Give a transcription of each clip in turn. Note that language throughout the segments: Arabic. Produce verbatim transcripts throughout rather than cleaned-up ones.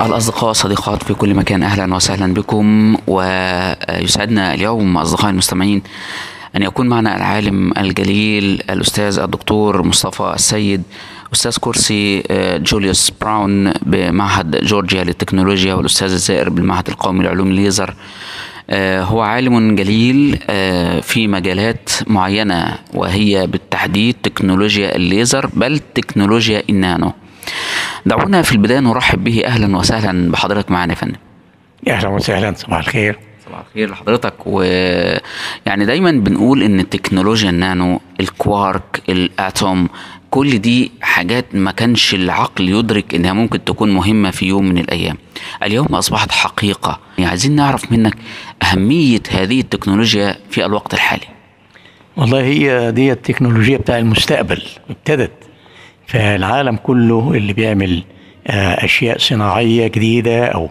الأصدقاء والصديقات في كل مكان، أهلا وسهلا بكم. ويسعدنا اليوم أصدقائي المستمعين أن يكون معنا العالم الجليل الأستاذ الدكتور مصطفى السيد، أستاذ كرسي جوليوس براون بمعهد جورجيا للتكنولوجيا، والأستاذ الزائر بالمعهد القومي لعلوم الليزر. هو عالم جليل في مجالات معينة، وهي بالتحديد تكنولوجيا الليزر، بل تكنولوجيا النانو. دعونا في البداية نرحب به. أهلا وسهلا بحضرتك معنا يا فندم. أهلا وسهلا، صباح الخير. صباح الخير لحضرتك. ويعني دايما بنقول إن التكنولوجيا النانو، الكوارك، الأتوم، كل دي حاجات ما كانش العقل يدرك إنها ممكن تكون مهمة في يوم من الأيام. اليوم أصبحت حقيقة. يعني عايزين نعرف منك أهمية هذه التكنولوجيا في الوقت الحالي. والله هي دي التكنولوجيا بتاع المستقبل، ابتدت فالعالم كله اللي بيعمل أشياء صناعية جديدة أو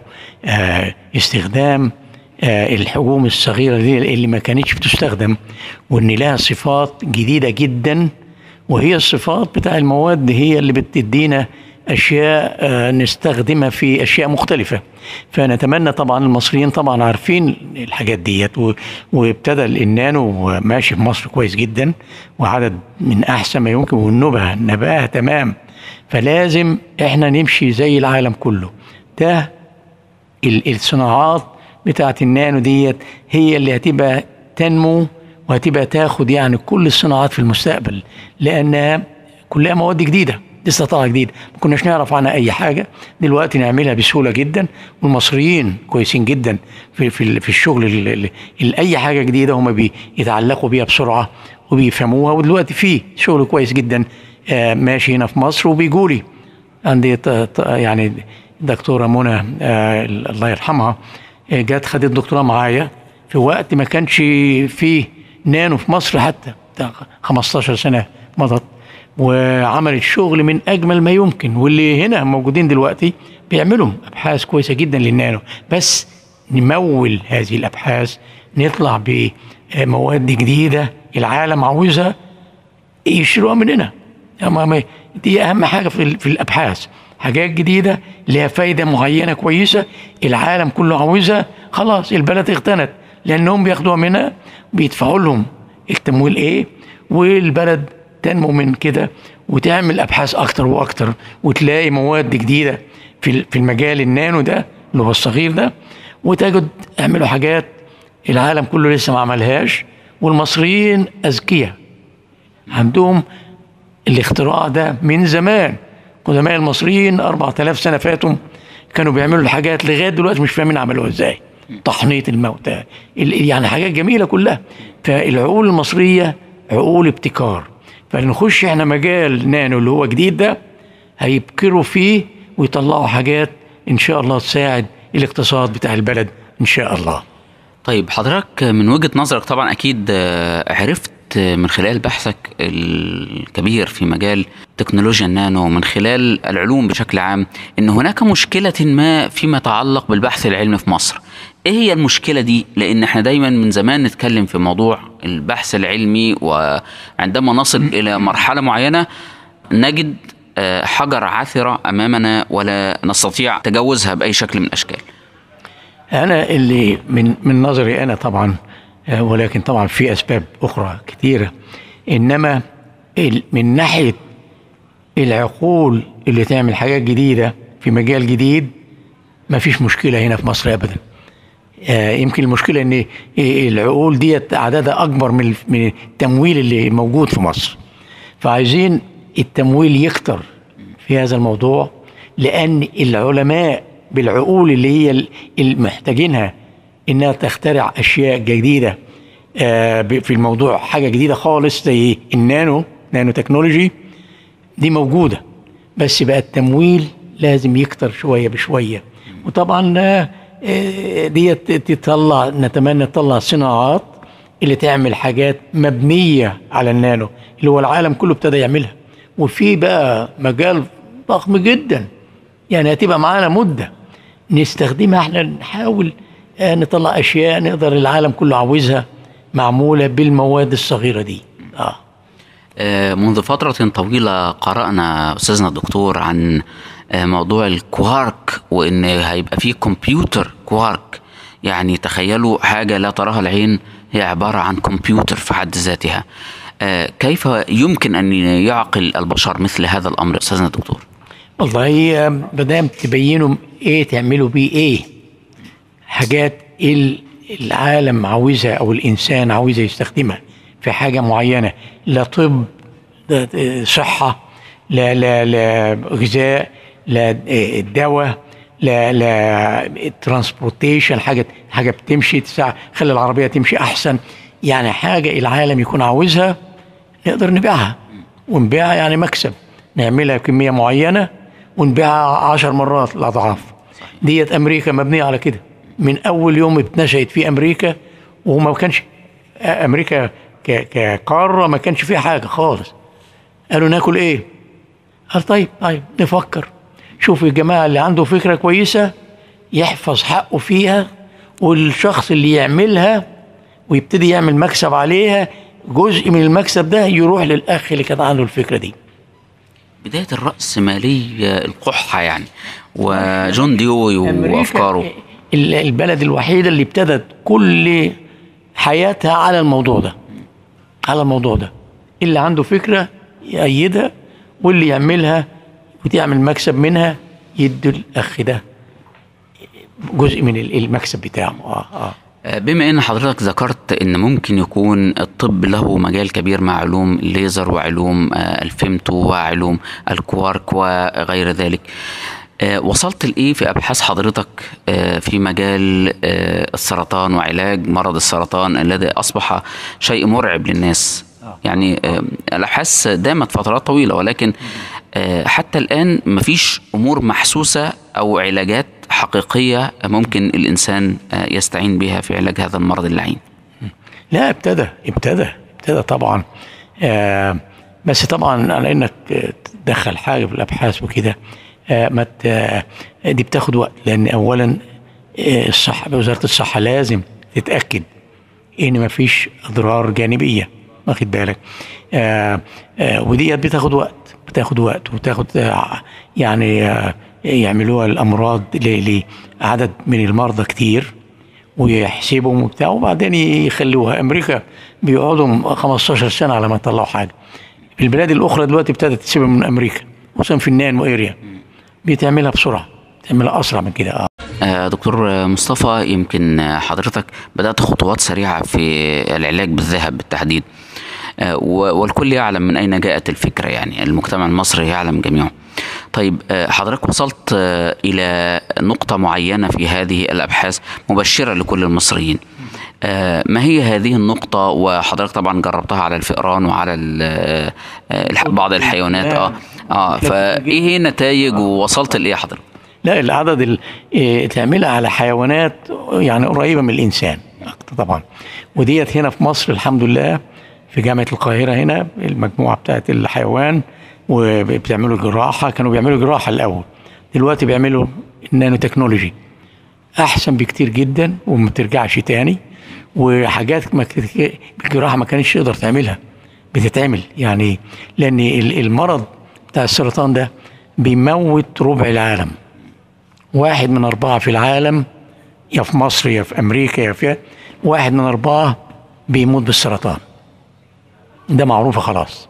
استخدام الحجوم الصغيرة دي اللي ما كانتش بتستخدم، وإن لها صفات جديدة جدا، وهي الصفات بتاع المواد هي اللي بتدينا أشياء نستخدمها في أشياء مختلفة. فنتمنى طبعا، المصريين طبعا عارفين الحاجات ديت، وابتدى النانو ماشي في مصر كويس جدا، وعدد من أحسن ما يمكن، والنبهة نباهة تمام. فلازم احنا نمشي زي العالم كله. ده الصناعات بتاعت النانو ديت هي اللي هتبقى تنمو وهتبقى تاخد يعني كل الصناعات في المستقبل، لأنها كلها مواد جديدة لسه طالعه جديد، ما كناش نعرف عنها اي حاجه، دلوقتي نعملها بسهوله جدا. والمصريين كويسين جدا في في في الشغل، اللي اي حاجه جديده هم بيتعلقوا بيها بسرعه وبيفهموها. ودلوقتي في شغل كويس جدا آه ماشي هنا في مصر، وبيجوا لي عندي يعني دكتوره منى آه الله يرحمها، آه جت خدت دكتوراه معايا في وقت ما كانش فيه نانو في مصر، حتى خمستاشر سنه مضت، وعملت شغل من أجمل ما يمكن. واللي هنا موجودين دلوقتي بيعملوا أبحاث كويسة جدا للنانو، بس نمول هذه الأبحاث، نطلع بمواد جديدة العالم عاوزها يشتروها مننا. دي أهم حاجة في الأبحاث، حاجات جديدة لها فايدة معينة كويسة، العالم كله عاوزها، خلاص البلد اغتنت، لأنهم بياخدوها منها، بيدفعوا لهم التمويل إيه، والبلد تنمو من كده وتعمل ابحاث اكتر واكتر، وتلاقي مواد جديده في في المجال النانو ده اللي هو الصغير ده، وتجد اعملوا حاجات العالم كله لسه ما عملهاش. والمصريين اذكياء، عندهم الاختراع ده من زمان. قدماء المصريين أربعة آلاف سنه فاتوا كانوا بيعملوا الحاجات لغايه دلوقتي مش فاهمين عملوها ازاي. تحنيط الموتى، يعني حاجات جميله كلها. فالعقول المصريه عقول ابتكار، فنخش احنا مجال نانو اللي هو جديد ده، هيبكروا فيه ويطلعوا حاجات ان شاء الله تساعد الاقتصاد بتاع البلد ان شاء الله. طيب حضرتك من وجهة نظرك طبعا اكيد عرفت من خلال بحثك الكبير في مجال تكنولوجيا النانو، من خلال العلوم بشكل عام، ان هناك مشكلة ما فيما يتعلق بالبحث العلمي في مصر. ايه هي المشكلة دي؟ لان احنا دايما من زمان نتكلم في موضوع البحث العلمي، وعندما نصل الى مرحلة معينة نجد حجر عثرة امامنا ولا نستطيع تجاوزها باي شكل من الاشكال. انا اللي من من نظري انا طبعا، ولكن طبعا في اسباب اخرى كثيرة، انما من ناحية العقول اللي تعمل حاجات جديدة في مجال جديد ما فيش مشكلة هنا في مصر ابدا. يمكن المشكلة ان العقول دي عددها اكبر من من التمويل اللي موجود في مصر، فعايزين التمويل يكتر في هذا الموضوع، لان العلماء بالعقول اللي هي المحتاجينها انها تخترع اشياء جديدة في الموضوع، حاجة جديدة خالص زي النانو، نانو تكنولوجي دي موجودة، بس بقى التمويل لازم يكتر شوية بشوية. وطبعا دي تطلع، نتمنى تطلع صناعات اللي تعمل حاجات مبنية على النانو اللي هو العالم كله ابتدى يعملها، وفي بقى مجال ضخم جدا، يعني هتبقى معانا مدة نستخدمها. احنا نحاول نطلع اشياء نقدر العالم كله عاوزها، معمولة بالمواد الصغيرة دي. اه منذ فترة طويلة قرأنا أستاذنا الدكتور عن موضوع الكوارك وان هيبقى فيه كمبيوتر كوارك. يعني تخيلوا حاجة لا تراها العين، هي عبارة عن كمبيوتر في حد ذاتها. آه كيف يمكن أن يعقل البشر مثل هذا الأمر أستاذنا الدكتور؟ والله مادام تبينوا ايه تعملوا بيه ايه، حاجات العالم عاوزها او الانسان عاوزها يستخدمها في حاجه معينه، لا طب، لا صحه، لا لا لا غذاء، لا دواء، لا لا ترانسبورتيشن، حاجه حاجه بتمشي تساعد خلي العربيه تمشي احسن. يعني حاجه العالم يكون عاوزها نقدر نبيعها، ونبيعها يعني مكسب، نعملها كميه معينه ونبيعها عشر مرات الاضعاف. ديت امريكا مبنيه على كده من اول يوم اتنشأت في امريكا، وما كانش امريكا كقاره ما كانش فيها حاجه خالص. قالوا ناكل ايه؟ قال طيب طيب نفكر، شوف الجماعه اللي عنده فكره كويسه يحفظ حقه فيها، والشخص اللي يعملها ويبتدي يعمل مكسب عليها، جزء من المكسب ده يروح للاخ اللي كان عنده الفكره دي. بداية الرأسمالية القحة يعني، وجون ديوي وأفكاره. البلد الوحيدة اللي ابتدت كل حياتها على الموضوع ده، على الموضوع ده، اللي عنده فكرة يأيدها، واللي يعملها وتعمل مكسب منها يدي الأخ ده جزء من المكسب بتاعه. آه آه. بما ان حضرتك ذكرت ان ممكن يكون الطب له مجال كبير مع علوم الليزر وعلوم الفيمتو وعلوم الكوارك وغير ذلك، وصلت لايه في ابحاث حضرتك في مجال السرطان وعلاج مرض السرطان الذي اصبح شيء مرعب للناس؟ يعني الابحاث دامت فترات طويله، ولكن حتى الان مفيش امور محسوسه او علاجات حقيقية ممكن الإنسان يستعين بها في علاج هذا المرض اللعين. لا ابتدى ابتدى ابتدى طبعا، آه بس طبعا على انك تدخل حاجة في الأبحاث وكده، آه ما دي بتاخد وقت، لأن أولا آه الصحة، وزارة الصحة لازم تتأكد إن ما فيش أضرار جانبية، واخد بالك؟ آه آه ودي بتاخد وقت بتاخد وقت وتاخد آه يعني آه يعملوها الامراض لعدد من المرضى كتير ويحسبهم وبتاع، وبعدين يخلوها. امريكا بيقعدوا خمستاشر سنه على ما يطلعوا حاجه. البلاد الاخرى دلوقتي ابتدت تسيبها من امريكا، خصوصا في النانو اريا بتعملها بسرعه، بتعملها اسرع من كده. اه آه دكتور مصطفى، يمكن حضرتك بدات خطوات سريعه في العلاج بالذهب بالتحديد، آه والكل يعلم من اين جاءت الفكره، يعني المجتمع المصري يعلم جميعه. طيب حضرتك وصلت إلى نقطة معينة في هذه الأبحاث مبشرة لكل المصريين، ما هي هذه النقطة؟ وحضرتك طبعا جربتها على الفئران وعلى بعض الحيوانات. اه اه فإيه هي النتائج ووصلت لإيه حضرتك؟ لا العدد اللي تعملها على حيوانات يعني قريبة من الإنسان طبعا، وديت هنا في مصر الحمد لله في جامعة القاهرة هنا المجموعة بتاعت الحيوان، وبيعملوا جراحة. كانوا بيعملوا جراحة الأول، دلوقتي بيعملوا النانو تكنولوجي أحسن بكتير جدا وما ترجعش تاني، وحاجات ما الجراحة ما كانتش تقدر تعملها بتتعمل، يعني لأن المرض بتاع السرطان ده بيموت ربع العالم، واحد من أربعة في العالم، يا في مصر يا في أمريكا يا في واحد من أربعة بيموت بالسرطان، ده معروفة خلاص.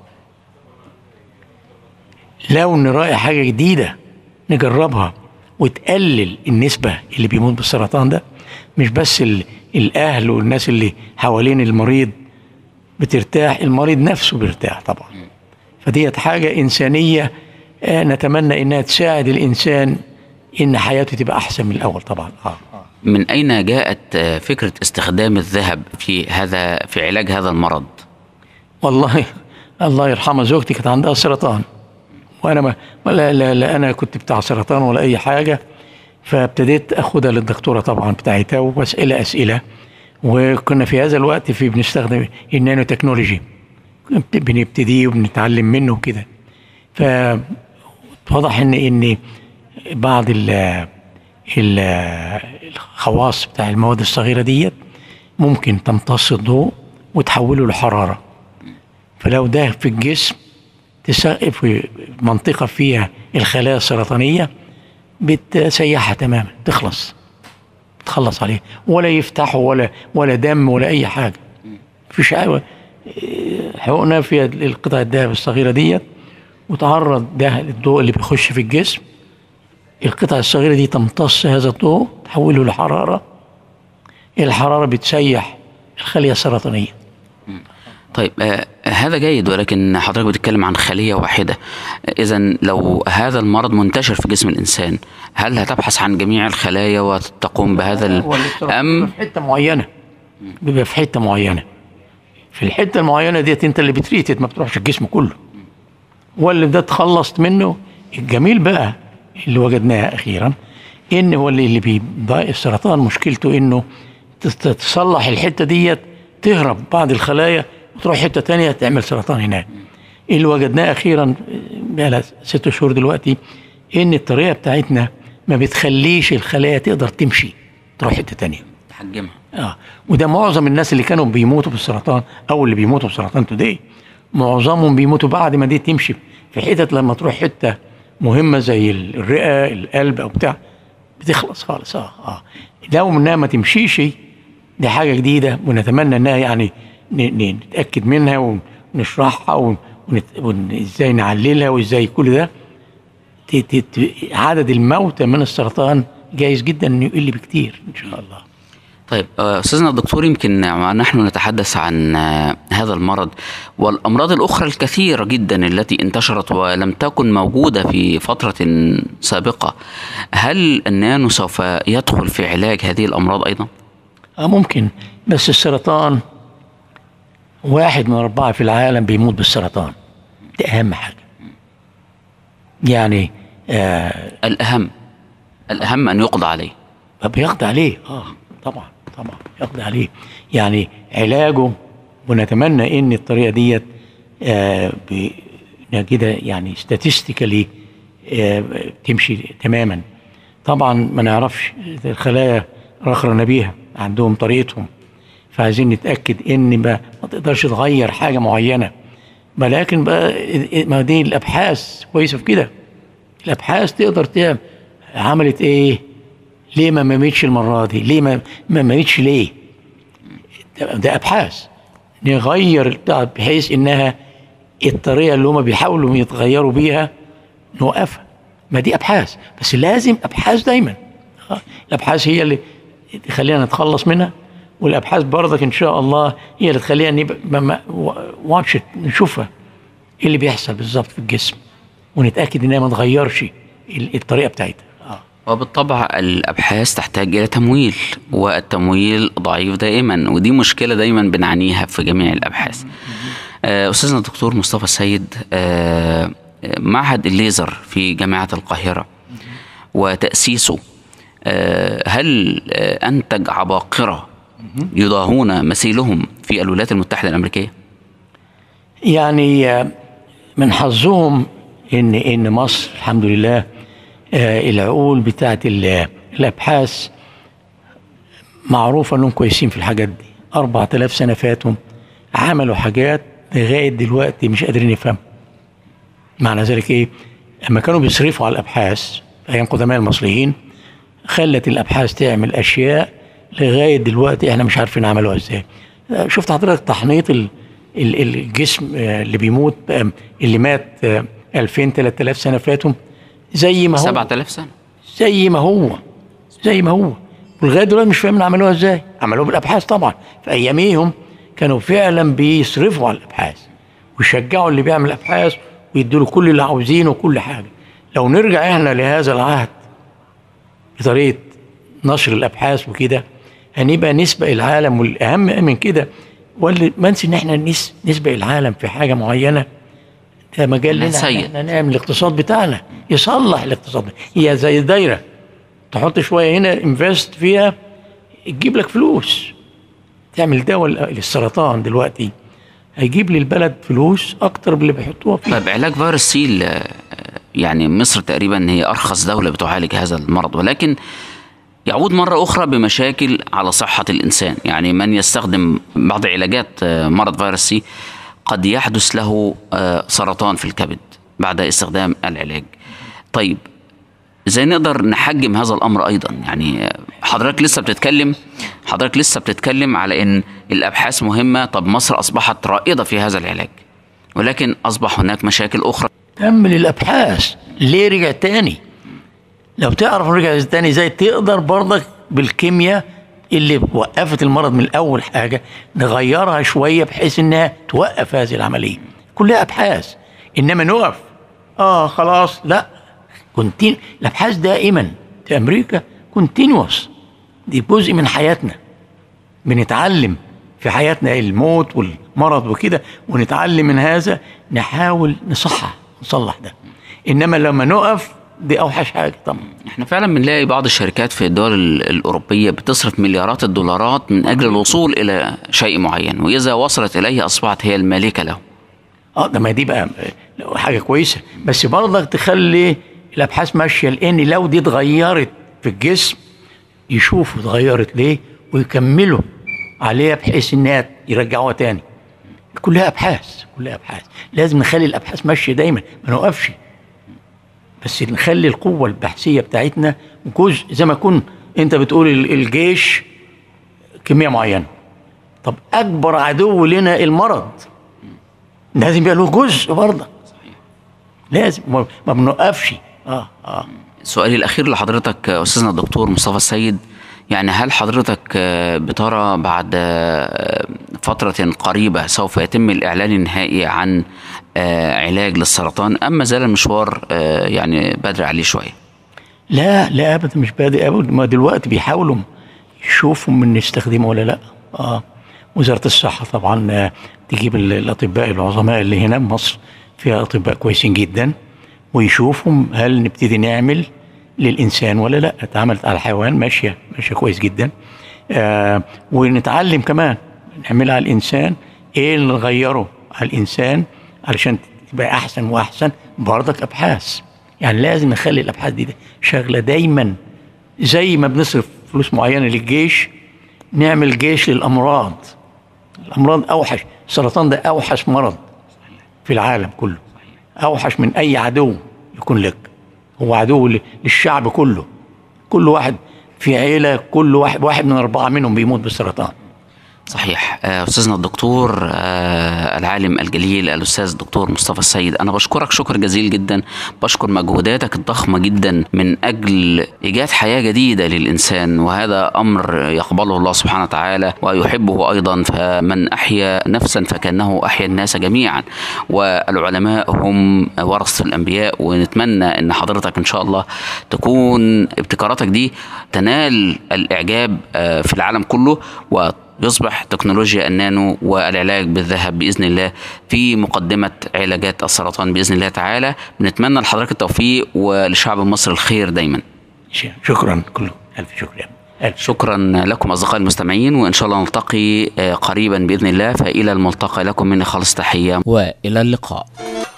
لو نراعي حاجة جديدة نجربها وتقلل النسبة اللي بيموت بالسرطان ده، مش بس الأهل والناس اللي حوالين المريض بترتاح، المريض نفسه بيرتاح طبعا. فديت حاجة إنسانية نتمنى إنها تساعد الإنسان إن حياته تبقى أحسن من الأول طبعا. آه. من أين جاءت فكرة استخدام الذهب في هذا في علاج هذا المرض؟ والله الله يرحمها زوجتي كانت عندها سرطان، وانا ما لا, لا, لا انا كنت بتاع سرطان ولا اي حاجه، فابتديت اخدها للدكتوره طبعا بتاعتها واسئله اسئله، وكنا في هذا الوقت في بنستخدم النانو تكنولوجي، بنبتدي وبنتعلم منه كده. فواضح ان ان بعض ال الخواص بتاع المواد الصغيره ديت ممكن تمتص الضوء وتحوله لحراره، فلو ده في الجسم في منطقة فيها الخلايا السرطانية بتسيحها تماما، تخلص، تخلص عليه، ولا يفتحوا ولا ولا دم ولا اي حاجه. مفيش حقنه في القطع الدهب الصغيره ديت، وتعرض ده للضوء اللي بيخش في الجسم، القطع الصغيره دي تمتص هذا الضوء، تحوله لحراره، الحراره بتسيح الخليه السرطانيه. طيب آه هذا جيد، ولكن حضرتك بتتكلم عن خلية واحدة. إذا لو هذا المرض منتشر في جسم الإنسان، هل هتبحث عن جميع الخلايا وتقوم بهذا الأم؟ في حتة معينة، بيبقى في حتة معينة، في الحتة المعينة ديت أنت اللي بتريتت، ما بتروحش الجسم كله، واللي ده تخلصت منه. الجميل بقى اللي وجدناه أخيرا إن هو اللي بيبقى السرطان مشكلته إنه تصلح الحتة ديت، تهرب بعض الخلايا وتروح حته تانية تعمل سرطان هناك. اللي وجدناه اخيرا بقى ست شهور دلوقتي ان الطريقه بتاعتنا ما بتخليش الخلايا تقدر تمشي تروح حته تانية، تحجمها. اه وده معظم الناس اللي كانوا بيموتوا بالسرطان او اللي بيموتوا بسرطان توداي، معظمهم بيموتوا بعد ما دي تمشي في حتت، لما تروح حته مهمه زي الرئه، القلب او بتاع، بتخلص خالص. اه اه لو انها ما تمشيش، دي حاجه جديده، ونتمنى انها يعني نتأكد منها ونشرحها وازاي نعللها وازاي كل ده. عدد الموتى من السرطان جايز جدا انه يقل بكتير ان شاء الله. طيب استاذنا الدكتور، يمكن نحن نتحدث عن هذا المرض والامراض الاخرى الكثيره جدا التي انتشرت ولم تكن موجوده في فتره سابقه، هل النانو سوف يدخل في علاج هذه الامراض ايضا؟ اه ممكن، بس السرطان واحد من أربعة في العالم بيموت بالسرطان، ده أهم حاجة. يعني آه الأهم الأهم أن يقضى عليه. بيقضى عليه، آه طبعا طبعا يقضى عليه، يعني علاجه، ونتمنى إن الطريقة ديت آه كده يعني ستاتستيكالي آه تمشي تماما. طبعا ما نعرفش، الخلايا رخرة بيها، عندهم طريقتهم، فعايزين نتأكد إن ما تقدرش تغير حاجة معينة، ولكن بقى ما دي الأبحاث كويسة في كده، الأبحاث تقدر تعمل عملت إيه؟ ليه ما ماتش المرة دي؟ ليه ما ما ماتش ليه؟ ده أبحاث نغير بحيث إنها الطريقة اللي هم بيحاولوا يتغيروا بيها نوقفها. ما دي أبحاث، بس لازم أبحاث دايما. الأبحاث هي اللي تخلينا نتخلص منها، والابحاث برضك ان شاء الله هي اللي تخلينا نبقى واتش نشوفها ايه اللي بيحصل بالظبط في الجسم، ونتاكد انها ما تغيرش الطريقه بتاعتها. اه وبالطبع الابحاث تحتاج الى تمويل، والتمويل ضعيف دائما، ودي مشكله دايما بنعانيها في جميع الابحاث. آه استاذنا الدكتور مصطفى السيد، آه معهد الليزر في جامعه القاهره وتاسيسه، آه هل آه انتج عباقره يضاهون مثيلهم في الولايات المتحدة الأمريكية؟ يعني من حظهم إن إن مصر الحمد لله العقول بتاعت الأبحاث معروفة إنهم كويسين في الحاجات دي. أربعة آلاف سنة فاتهم عملوا حاجات لغاية دلوقتي مش قادرين يفهموا. معنى ذلك إيه؟ لما كانوا بيصرفوا على الأبحاث أيام قدماء المصريين، خلت الأبحاث تعمل أشياء لغايه دلوقتي احنا مش عارفين عملوها ازاي. شفت حضرتك تحنيط الجسم اللي بيموت، اللي مات ألفين ثلاثة آلاف سنه فاتهم، زي ما هو سبعة آلاف سنه، زي ما هو زي ما هو ولغايه دلوقتي مش فاهمين عملوها ازاي. عملوها بالابحاث طبعا، في اياميهم كانوا فعلا بيصرفوا على الابحاث ويشجعوا اللي بيعمل ابحاث ويدوا له كل اللي عاوزينه وكل حاجه. لو نرجع احنا لهذا العهد بطريقه نشر الابحاث وكده، هنبقى نسبق العالم. والاهم من كده، واللي ما ننسى ان احنا نسبق العالم في حاجه معينه، ده مجال لنا احنا نعمل الاقتصاد بتاعنا، يصلح الاقتصاد. هي زي الدايره، تحط شويه هنا انفست فيها تجيب لك فلوس. تعمل دواء للسرطان دلوقتي هيجيب للبلد فلوس اكتر من اللي بيحطوها فيه. طيب علاج فيروس سي، يعني مصر تقريبا هي ارخص دوله بتعالج هذا المرض، ولكن يعود مرة أخرى بمشاكل على صحة الإنسان. يعني من يستخدم بعض علاجات مرض فيروس سي قد يحدث له سرطان في الكبد بعد استخدام العلاج. طيب ازاي نقدر نحجم هذا الامر ايضا؟ يعني حضرتك لسه بتتكلم حضرتك لسه بتتكلم على ان الابحاث مهمه. طب مصر اصبحت رائده في هذا العلاج، ولكن اصبح هناك مشاكل اخرى. كمل الابحاث. ليه رجع تاني؟ لو تعرف رجع تاني ازاي تقدر برضك بالكيمياء اللي وقفت المرض من الاول حاجه نغيرها شويه بحيث انها توقف هذه العمليه. كلها ابحاث. انما نقف اه خلاص لا. كونتين الابحاث دائما في امريكا كونتينوس، دي جزء من حياتنا. بنتعلم في حياتنا الموت والمرض وكده، ونتعلم من هذا نحاول نصحح نصلح ده. انما لما نقف دي اوحش حاجه طبعا. احنا فعلا بنلاقي بعض الشركات في الدول الاوروبيه بتصرف مليارات الدولارات من اجل الوصول الى شيء معين، واذا وصلت اليه اصبحت هي المالكه له. اه ده ما دي بقى حاجه كويسه، بس برضك تخلي الابحاث ماشيه، لان لو دي اتغيرت في الجسم يشوفوا اتغيرت ليه ويكملوا عليها بحيث انها يرجعوها تاني. كلها ابحاث كلها ابحاث. لازم نخلي الابحاث ماشيه دايما، ما نوقفش، بس نخلي القوه البحثيه بتاعتنا جزء. زي ما كنت انت بتقول الجيش كميه معينه، طب اكبر عدو لنا المرض لازم يبقى له جزء برضه. لازم ما بنوقفش. اه اه سؤالي الاخير لحضرتك استاذنا الدكتور مصطفى السيد، يعني هل حضرتك بترى بعد فترة قريبة سوف يتم الإعلان النهائي عن علاج للسرطان، أم ما زال المشوار يعني بدري عليه شوية؟ لا لا أبدا مش بادئ أبدا. ما دلوقتي بيحاولوا يشوفوا من نستخدمه ولا لا. آه وزارة الصحة طبعا تجيب الأطباء العظماء اللي هنا بمصر، فيها أطباء كويسين جدا، ويشوفوا هل نبتدي نعمل للإنسان ولا لا. اتعملت على الحيوان ماشية ماشية كويس جدا. آه ونتعلم كمان نعملها على الإنسان، إيه اللي نغيره على الإنسان علشان تبقى أحسن وأحسن. برضك أبحاث، يعني لازم نخلي الأبحاث دي, دي شغلة دايما. زي ما بنصرف فلوس معينة للجيش، نعمل جيش للأمراض. الأمراض أوحش، السرطان ده أوحش مرض في العالم كله، أوحش من أي عدو يكون لك. هو عدو للشعب كله. كل واحد في عيلة، كل واحد واحد من أربعة منهم بيموت بالسرطان. صحيح. أستاذنا الدكتور العالم الجليل الأستاذ الدكتور مصطفى السيد، أنا بشكرك شكر جزيل جدا. بشكر مجهوداتك الضخمة جدا من أجل إيجاد حياة جديدة للإنسان، وهذا أمر يقبله الله سبحانه وتعالى ويحبه أيضا. فمن أحيا نفسا فكأنه أحيا الناس جميعا، والعلماء هم ورثة الأنبياء. ونتمنى أن حضرتك إن شاء الله تكون ابتكاراتك دي تنال الإعجاب في العالم كله، و يصبح تكنولوجيا النانو والعلاج بالذهب بإذن الله في مقدمة علاجات السرطان بإذن الله تعالى. بنتمنى لحضرتك التوفيق ولشعب مصر الخير دايما. شكرا كله. ألف شكر. ألف شكرا لكم أصدقائي المستمعين، وإن شاء الله نلتقي قريبا بإذن الله. فإلى الملتقى لكم مني خالص تحية، وإلى اللقاء.